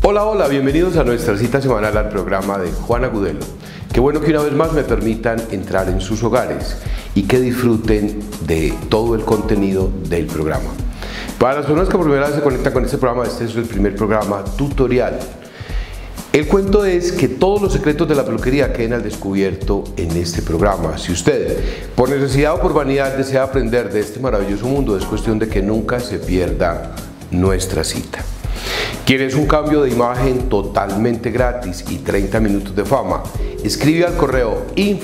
Hola, hola, bienvenidos a nuestra cita semanal al programa de Juan Agudelo. Qué bueno que una vez más me permitan entrar en sus hogares y que disfruten de todo el contenido del programa. Para las personas que por primera vez se conectan con este programa, este es el primer programa tutorial. El cuento es que todos los secretos de la peluquería queden al descubierto en este programa. Si usted, por necesidad o por vanidad, desea aprender de este maravilloso mundo, es cuestión de que nunca se pierda nuestra cita. ¿Quieres un cambio de imagen totalmente gratis y 30 minutos de fama? Escribe al correo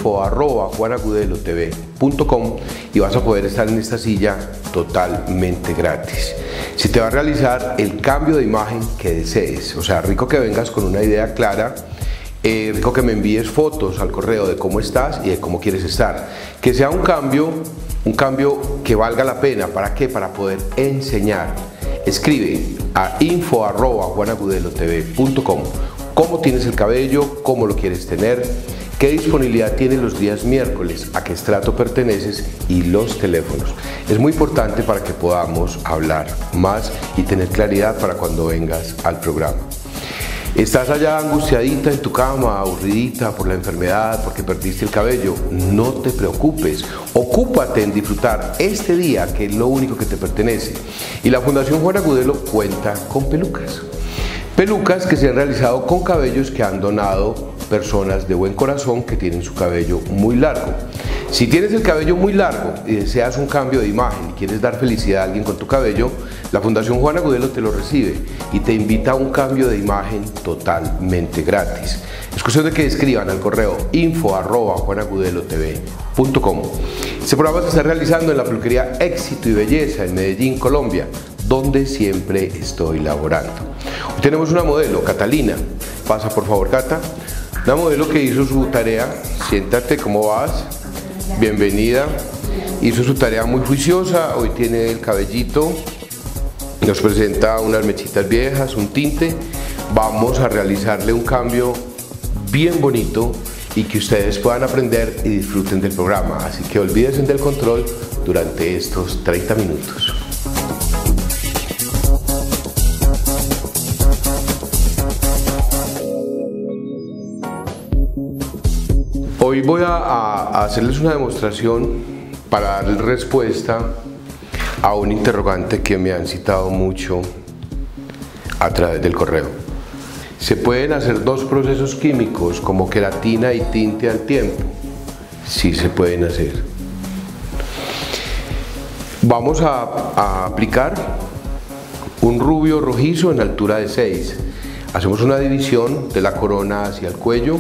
info@juanagudelotv.com y vas a poder estar en esta silla totalmente gratis. Si te va a realizar el cambio de imagen que desees, o sea, rico que vengas con una idea clara, rico que me envíes fotos al correo de cómo estás y de cómo quieres estar. Que sea un cambio que valga la pena. ¿Para qué? Para poder enseñar. Escribe a info@juanagudelotv.com cómo tienes el cabello, cómo lo quieres tener, qué disponibilidad tienes los días miércoles, a qué estrato perteneces y los teléfonos. Es muy importante para que podamos hablar más y tener claridad para cuando vengas al programa. ¿Estás allá angustiadita en tu cama, aburridita por la enfermedad, porque perdiste el cabello? No te preocupes, ocúpate en disfrutar este día, que es lo único que te pertenece. Y la Fundación Juan Agudelo cuenta con pelucas. Pelucas que se han realizado con cabellos que han donado personas de buen corazón que tienen su cabello muy largo. Si tienes el cabello muy largo y deseas un cambio de imagen y quieres dar felicidad a alguien con tu cabello, la Fundación Juan Agudelo te lo recibe y te invita a un cambio de imagen totalmente gratis. Es cuestión de que escriban al correo info@juanagudelotv.com. Este programa se está realizando en la peluquería Éxito y Belleza en Medellín, Colombia, donde siempre estoy laborando. Hoy tenemos una modelo, Catalina. Pasa por favor, Cata. Una modelo que hizo su tarea. Siéntate, ¿cómo vas? Bienvenida. Hizo su tarea muy juiciosa. Hoy tiene el cabellito. Nos presenta unas mechitas viejas, un tinte. Vamos a realizarle un cambio bien bonito y que ustedes puedan aprender y disfruten del programa. Así que olvídense del control durante estos 30 minutos. Hoy voy a hacerles una demostración para darles respuesta a un interrogante que me han citado mucho a través del correo. ¿Se pueden hacer dos procesos químicos como queratina y tinte al tiempo? Sí se pueden hacer. Vamos a aplicar un rubio rojizo en altura de 6. Hacemos una división de la corona hacia el cuello.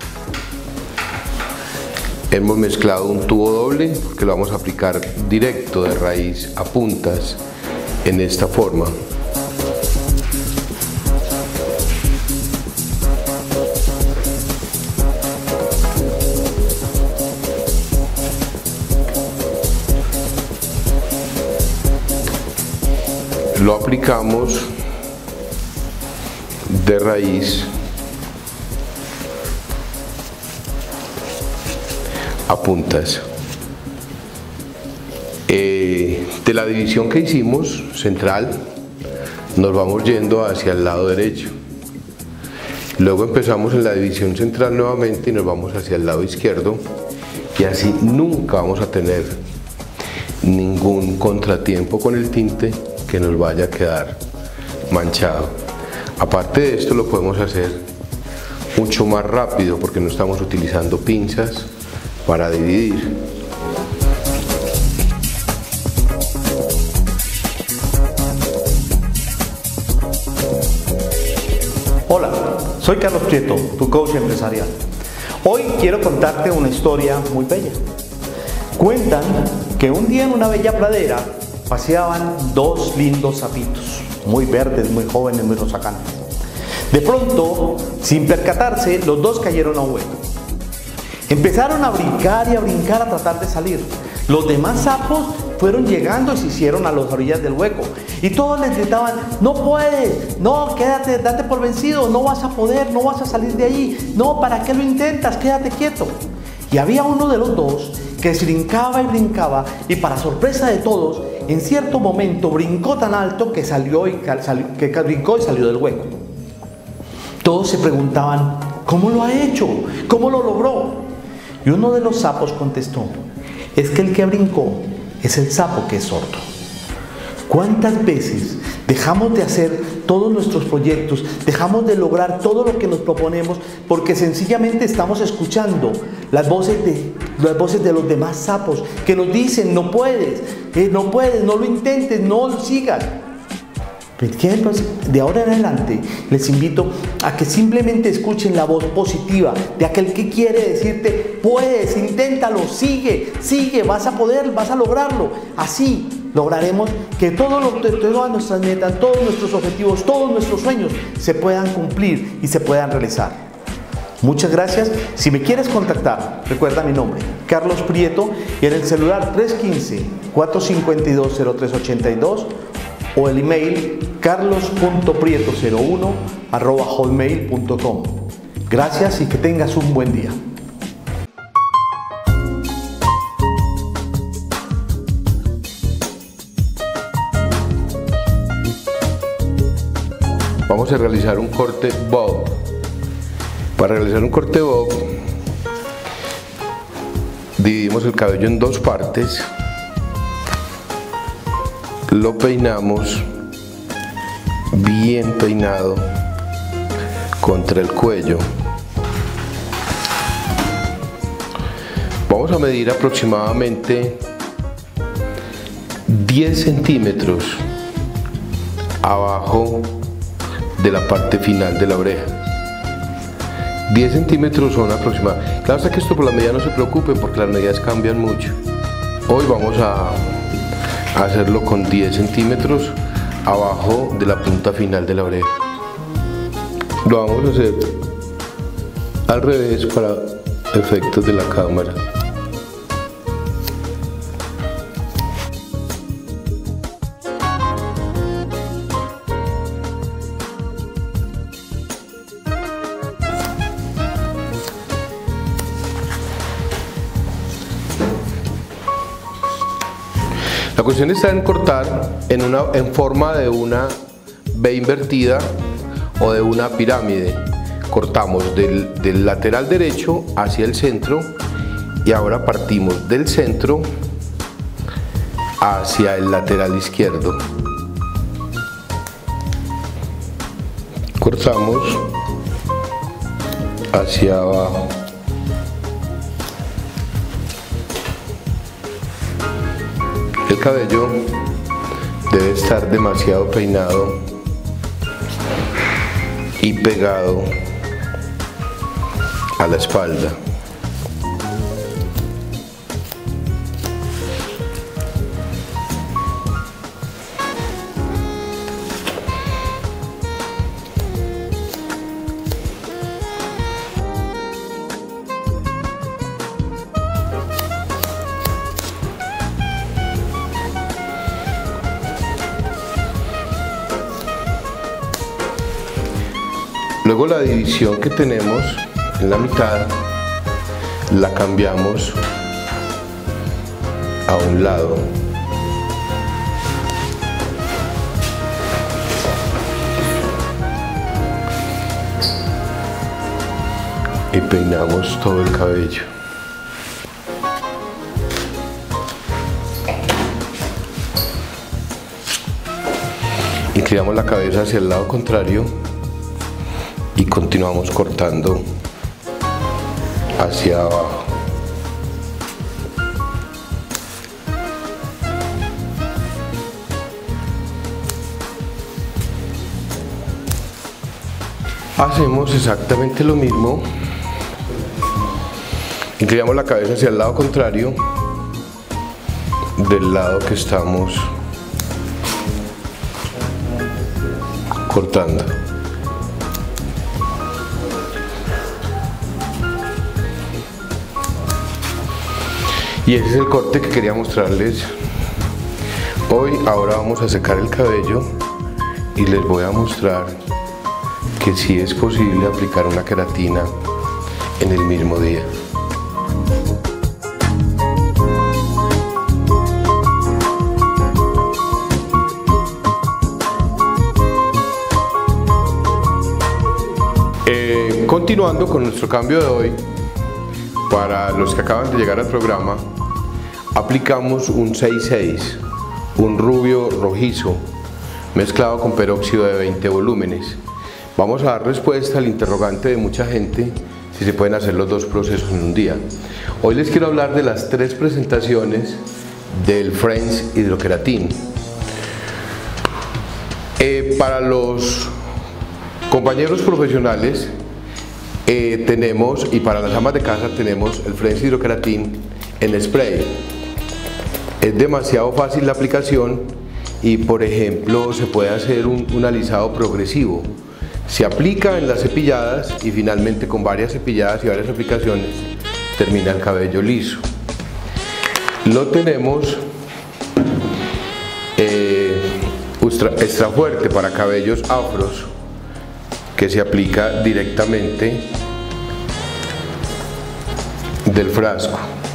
Hemos mezclado un tubo doble que lo vamos a aplicar directo de raíz a puntas en esta forma. Lo aplicamos de raíz a puntas. De la división que hicimos central nos vamos yendo hacia el lado derecho, luego empezamos en la división central nuevamente y nos vamos hacia el lado izquierdo, y así nunca vamos a tener ningún contratiempo con el tinte que nos vaya a quedar manchado. Aparte de esto, lo podemos hacer mucho más rápido porque no estamos utilizando pinzas para dividir. Hola, soy Carlos Prieto, tu coach empresarial. Hoy quiero contarte una historia muy bella. Cuentan que un día en una bella pradera paseaban dos lindos sapitos, muy verdes, muy jóvenes, muy rozagantes. De pronto, sin percatarse, los dos cayeron a un hueco. Empezaron a brincar y a brincar a tratar de salir. Los demás sapos fueron llegando y se hicieron a las orillas del hueco. Y todos les gritaban: no puedes, no, quédate, date por vencido, no vas a poder, no vas a salir de ahí, no, ¿para qué lo intentas? Quédate quieto. Y había uno de los dos que brincaba y para sorpresa de todos, en cierto momento brincó tan alto que brincó y salió del hueco. todos se preguntaban, ¿cómo lo ha hecho? ¿Cómo lo logró? Y uno de los sapos contestó, es que el que brincó es el sapo que es sordo. ¿Cuántas veces dejamos de hacer todos nuestros proyectos, dejamos de lograr todo lo que nos proponemos porque sencillamente estamos escuchando las voces de los demás sapos que nos dicen, no puedes, no lo intentes, no lo sigas? De ahora en adelante les invito a que simplemente escuchen la voz positiva de aquel que quiere decirte, puedes, inténtalo, sigue, vas a poder, vas a lograrlo. Así lograremos que todas nuestras metas, todos nuestros objetivos, todos nuestros sueños se puedan cumplir y se puedan realizar. Muchas gracias. Si me quieres contactar, recuerda mi nombre, Carlos Prieto, y en el celular 315-452-0382 o el email carlos.prieto01@hotmail.com. Gracias y que tengas un buen día. Vamos a realizar un corte bob. Para realizar un corte bob, dividimos el cabello en dos partes, lo peinamos bien peinado contra el cuello. Vamos a medir aproximadamente 10 centímetros abajo de la parte final de la oreja. 10 centímetros son aproximadamente. Claro está que esto por la medida no se preocupen porque las medidas cambian mucho. Hoy vamos a hacerlo con 10 centímetros abajo de la punta final de la oreja. Lo vamos a hacer al revés para efectos de la cámara. La cuestión está en cortar en forma de una V invertida o de una pirámide. Cortamos del lateral derecho hacia el centro y ahora partimos del centro hacia el lateral izquierdo. Cortamos hacia abajo. El cabello debe estar demasiado peinado y pegado a la espalda. Luego la división que tenemos en la mitad la cambiamos a un lado. Y peinamos todo el cabello. Inclinamos la cabeza hacia el lado contrario y continuamos cortando hacia abajo. Hacemos exactamente lo mismo. Inclinamos la cabeza hacia el lado contrario del lado que estamos cortando. Y ese es el corte que quería mostrarles hoy. Ahora vamos a secar el cabello y les voy a mostrar que sí es posible aplicar una queratina en el mismo día. Continuando con nuestro cambio de hoy, para los que acaban de llegar al programa, aplicamos un 6-6, un rubio rojizo, mezclado con peróxido de 20 volúmenes. Vamos a dar respuesta al interrogante de mucha gente, si se pueden hacer los dos procesos en un día. Hoy les quiero hablar de las 3 presentaciones del Friends Hidrokeratin. Para los compañeros profesionales tenemos, y para las amas de casa tenemos el Friends Hidrokeratin en spray. Es demasiado fácil la aplicación y, por ejemplo, se puede hacer un alisado progresivo. Se aplica en las cepilladas y finalmente con varias cepilladas y varias aplicaciones termina el cabello liso. Lo tenemos extra fuerte para cabellos afros, que se aplica directamente del frasco.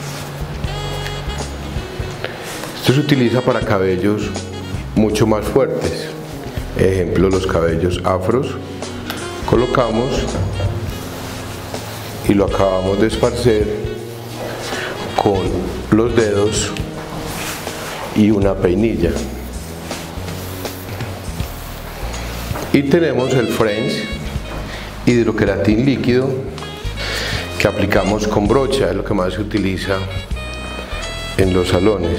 Esto se utiliza para cabellos mucho más fuertes, ejemplo los cabellos afros. Colocamos y lo acabamos de esparcer con los dedos y una peinilla. Y tenemos el Friends Hidrokeratin líquido, que aplicamos con brocha, es lo que más se utiliza en los salones.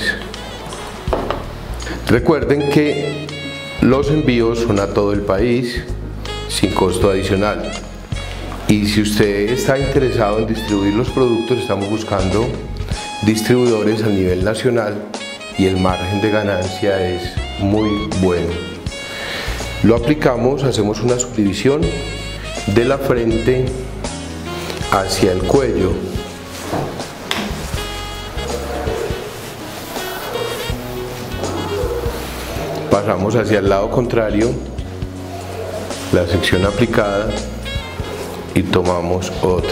Recuerden que los envíos son a todo el país sin costo adicional, y si usted está interesado en distribuir los productos, estamos buscando distribuidores a nivel nacional y el margen de ganancia es muy bueno. Lo aplicamos, hacemos una subdivisión de la frente hacia el cuello. Pasamos hacia el lado contrario, la sección aplicada, y tomamos otra.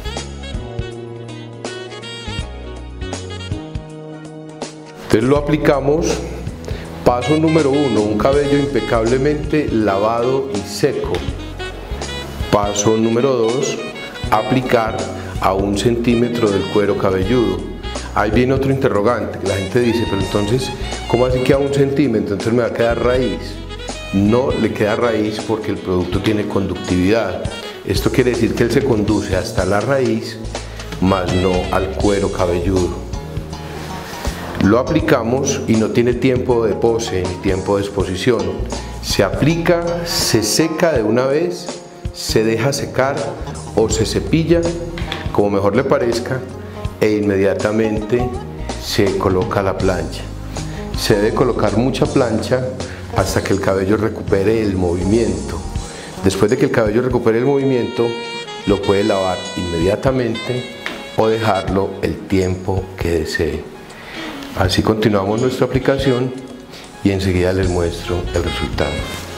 Entonces lo aplicamos. Paso número 1, un cabello impecablemente lavado y seco. Paso número 2, aplicar a 1 centímetro del cuero cabelludo. Ahí viene otro interrogante, que la gente dice, pero entonces, ¿cómo así que a 1 centímetro? Entonces me va a quedar raíz. No le queda raíz porque el producto tiene conductividad. Esto quiere decir que él se conduce hasta la raíz, más no al cuero cabelludo. Lo aplicamos y no tiene tiempo de pose ni tiempo de exposición. Se aplica, se seca de una vez, se deja secar o se cepilla, como mejor le parezca, e inmediatamente se coloca la plancha. Se debe colocar mucha plancha hasta que el cabello recupere el movimiento. Después de que el cabello recupere el movimiento, lo puede lavar inmediatamente o dejarlo el tiempo que desee. Así continuamos nuestra aplicación y enseguida les muestro el resultado.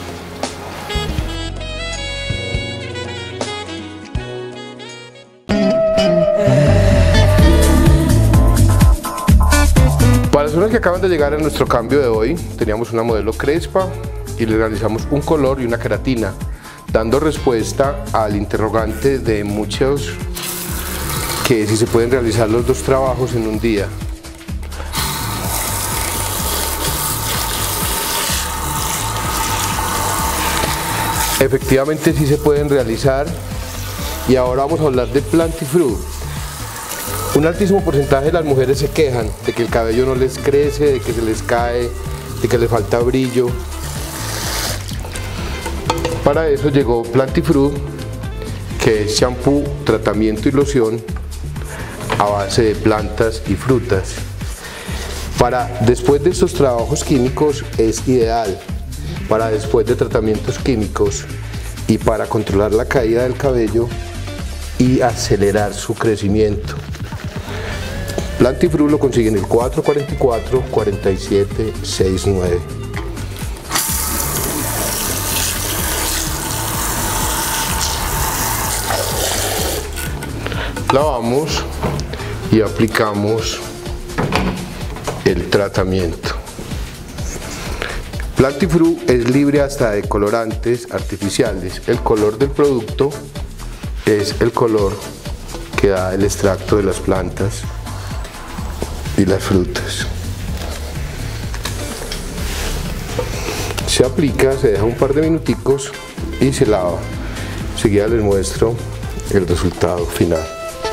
Para las personas que acaban de llegar a nuestro cambio de hoy, teníamos una modelo crespa y le realizamos un color y una queratina, dando respuesta al interrogante de muchos, que si se pueden realizar los 2 trabajos en un día. Efectivamente sí se pueden realizar, y ahora vamos a hablar de Plantifru. Un altísimo porcentaje de las mujeres se quejan de que el cabello no les crece, de que se les cae, de que les falta brillo. Para eso llegó Plantifru, que es shampoo, tratamiento y loción a base de plantas y frutas. Después de estos trabajos químicos es ideal. Para después de tratamientos químicos y para controlar la caída del cabello y acelerar su crecimiento. Plantifru lo consiguen en el 444-4769. Lavamos y aplicamos el tratamiento. Plantifru es libre hasta de colorantes artificiales. El color del producto es el color que da el extracto de las plantas y las frutas. Se aplica, se deja un par de minuticos y se lava. Enseguida les muestro el resultado final.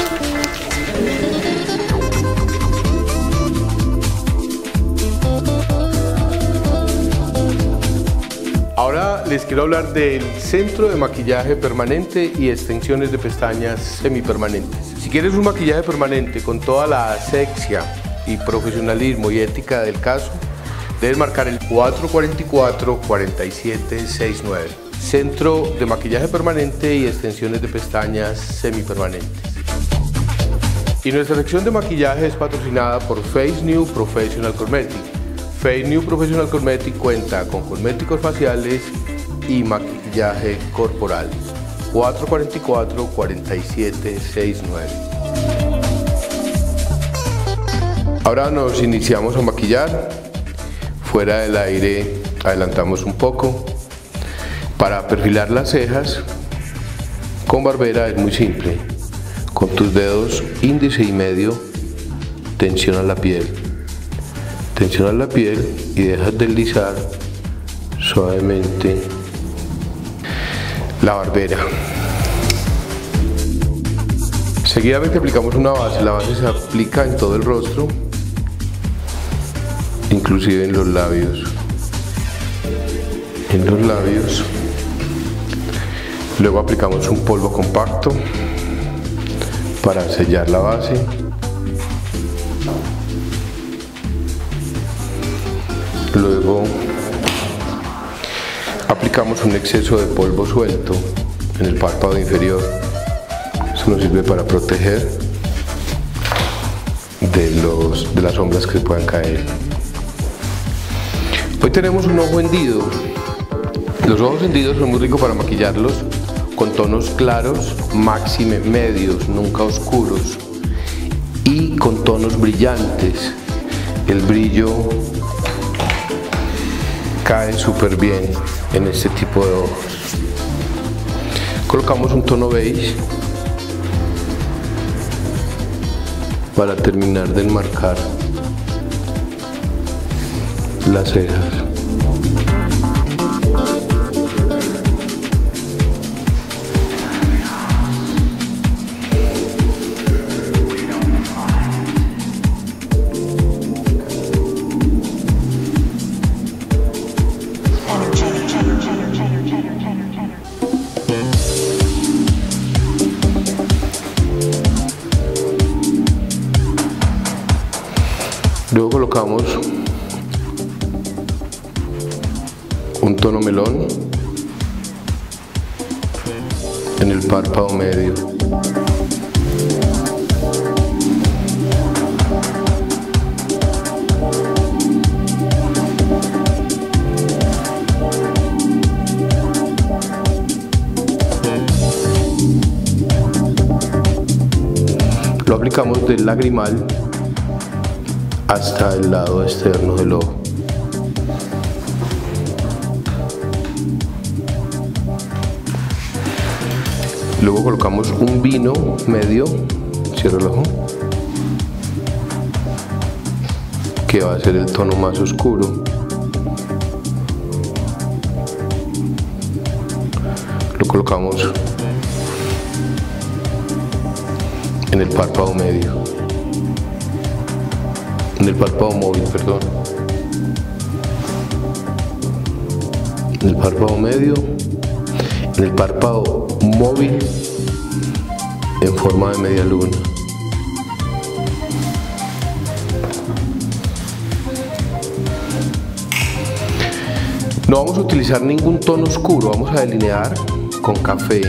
Ahora les quiero hablar del centro de maquillaje permanente y extensiones de pestañas semipermanentes. Si quieres un maquillaje permanente con toda la asepsia y profesionalismo y ética del caso, debes marcar el 444-4769. Centro de maquillaje permanente y extensiones de pestañas semipermanentes. Y nuestra sección de maquillaje es patrocinada por Face New Professional Cosmetic. Face New Professional Cosmetic cuenta con cosméticos faciales y maquillaje corporal. 444-4769. Ahora nos iniciamos a maquillar. Fuera del aire adelantamos un poco. Para perfilar las cejas con barbera es muy simple. Con tus dedos índice y medio tensionas la piel. Tensionas la piel y dejas deslizar suavemente la barbera. Seguidamente aplicamos una base. La base se aplica en todo el rostro, inclusive en los labios. En los labios. Luego aplicamos un polvo compacto para sellar la base. Luego aplicamos un exceso de polvo suelto en el párpado inferior. Eso nos sirve para proteger de las sombras que puedan caer. Hoy tenemos un ojo hendido. Los ojos hendidos son muy ricos para maquillarlos con tonos claros, máxime medios, nunca oscuros, y con tonos brillantes. El brillo cae súper bien en este tipo de ojos. Colocamos un tono beige para terminar de enmarcar las cejas. Luego colocamos un tono melón en el párpado medio. Lo aplicamos del lagrimal hasta el lado externo del ojo. Luego colocamos un vino medio, cierro el ojo, que va a ser el tono más oscuro. Lo colocamos en el párpado medio. En el párpado móvil, perdón. En el párpado medio, en el párpado móvil en forma de media luna. No vamos a utilizar ningún tono oscuro, vamos a delinear con café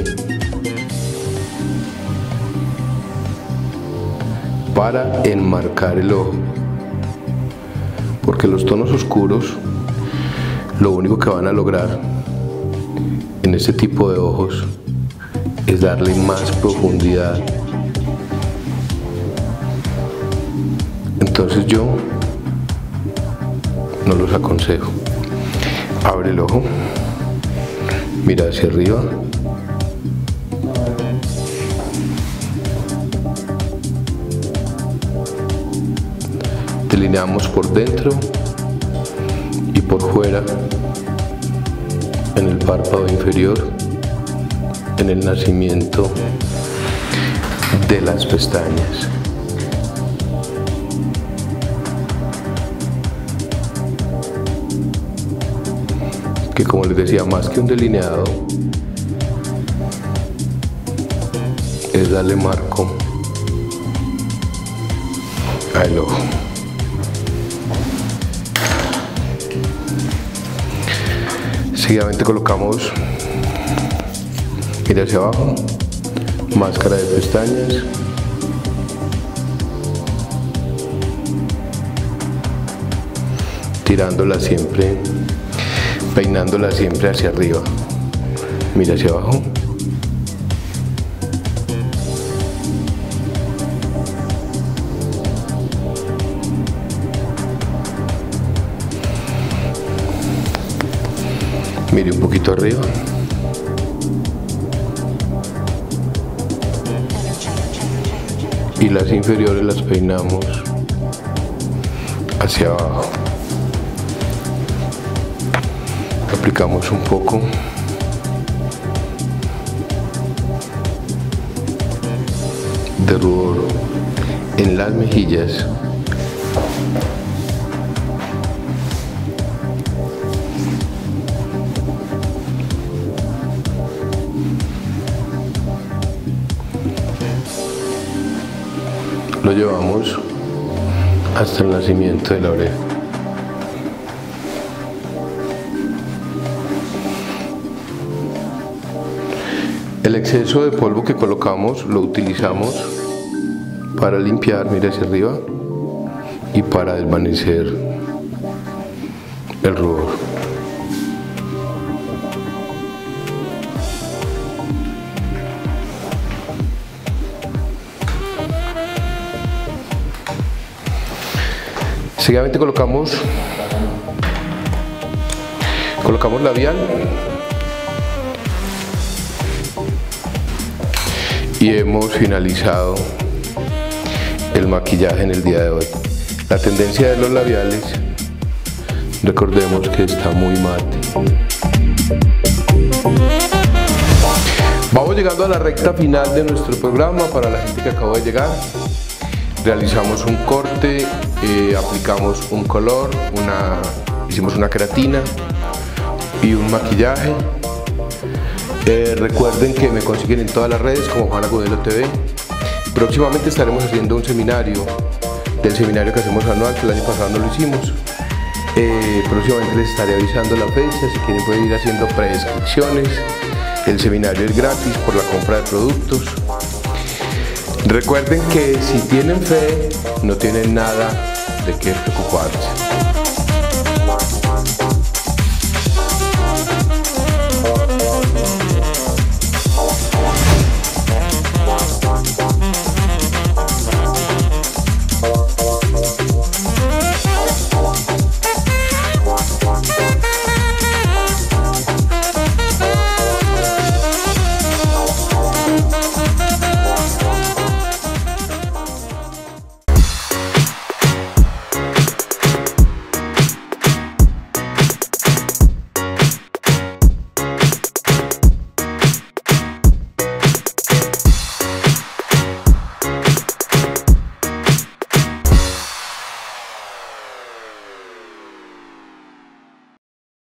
para enmarcar el ojo. Porque los tonos oscuros lo único que van a lograr en este tipo de ojos es darle más profundidad. Entonces yo no los aconsejo. Abre el ojo, mira hacia arriba Delineamos por dentro y por fuera, en el párpado inferior, en el nacimiento de las pestañas. Que, como les decía, más que un delineado, es darle marco al ojo. Seguidamente colocamos, mira hacia abajo, máscara de pestañas, tirándola siempre, peinándola siempre hacia arriba. Mira hacia abajo. Mire un poquito arriba. Y las inferiores las peinamos hacia abajo. Aplicamos un poco de rubor en las mejillas. Lo llevamos hasta el nacimiento de la oreja. El exceso de polvo que colocamos lo utilizamos para limpiar, mira hacia arriba, y para desvanecer el rubor. Seguidamente colocamos labial y hemos finalizado el maquillaje en el día de hoy. La tendencia de los labiales, recordemos que está muy mate. Vamos llegando a la recta final de nuestro programa. Para la gente que acabó de llegar, realizamos un corte, aplicamos un color, hicimos una queratina y un maquillaje. Recuerden que me consiguen en todas las redes como Juan Agudelo TV. Próximamente estaremos haciendo un seminario, del seminario que hacemos anual, que el año pasado no lo hicimos. Próximamente les estaré avisando la fecha. Si quieren pueden ir haciendo prescripciones. El seminario es gratis por la compra de productos. Recuerden que si tienen fe, no tienen nada de qué preocuparse.